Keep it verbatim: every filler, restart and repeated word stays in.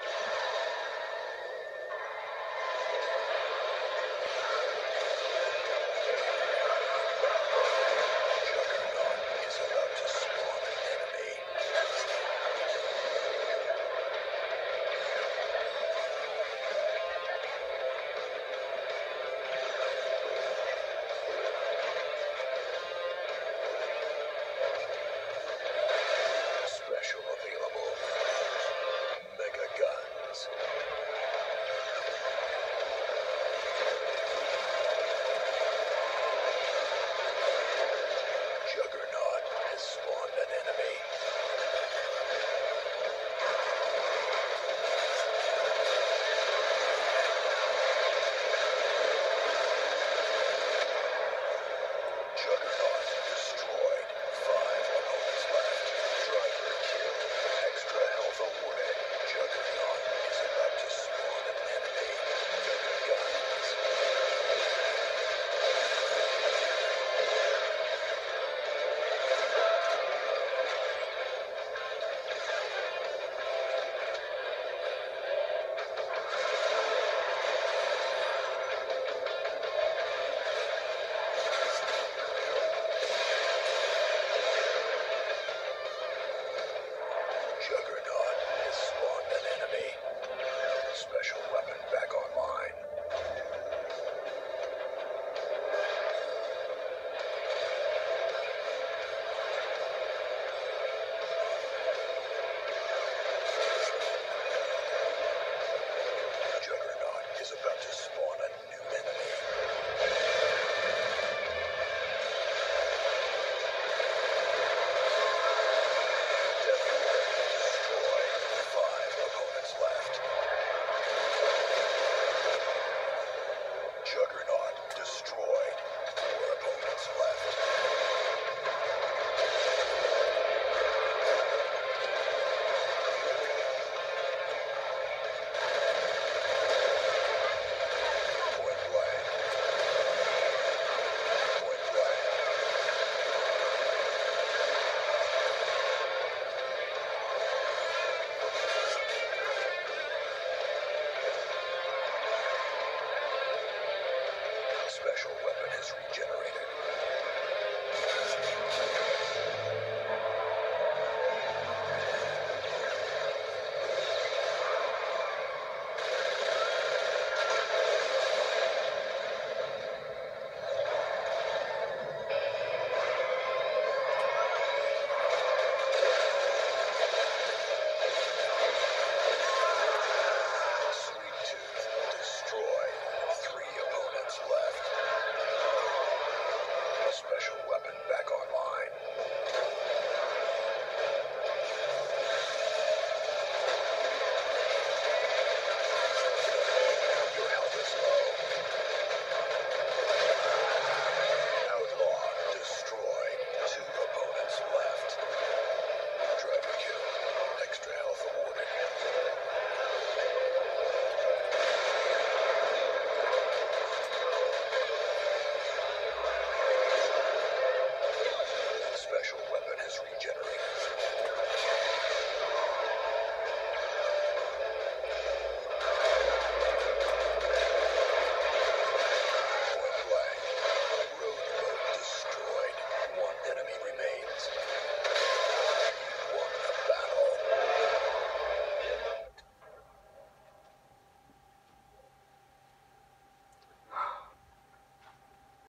Juggernaut is about to spawn an enemy. Special available. Mega Guns. Juggernaut has spawned an enemy. Juggernaut destroyed. Five opponents left. Driver killed. Extra health awarded. Juggernaut is about to spawn an enemy. Mega Guns. Juggernaut has spawned an enemy. Special weapon back online. Juggernaut is about to spawn